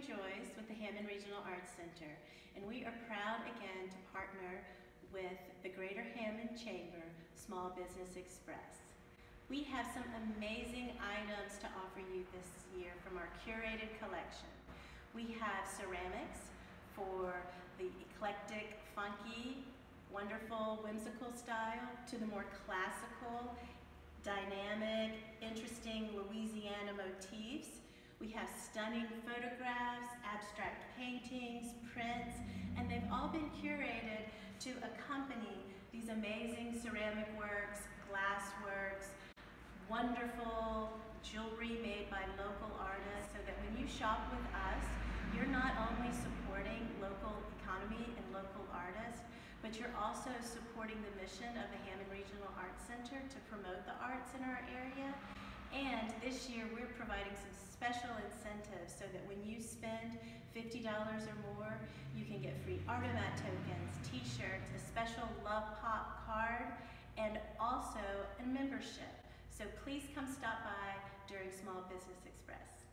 Joyce with the Hammond Regional Arts Center, and we are proud again to partner with the Greater Hammond Chamber Small Business Express. We have some amazing items to offer you this year from our curated collection. We have ceramics for the eclectic, funky, wonderful, whimsical style to the more classical, dynamic, interesting Louisiana motifs. We have stunning photographs, abstract paintings, prints, and they've all been curated to accompany these amazing ceramic works, glass works, wonderful jewelry made by local artists, so that when you shop with us, you're not only supporting local economy and local artists, but you're also supporting the mission of the Hammond Regional Arts Center to promote the arts in our area. And this year we're providing some special incentives so that when you spend $50 or more, you can get free Artomat tokens, t-shirts, a special Love Pop card, and also a membership. So please come stop by during Small Business Express.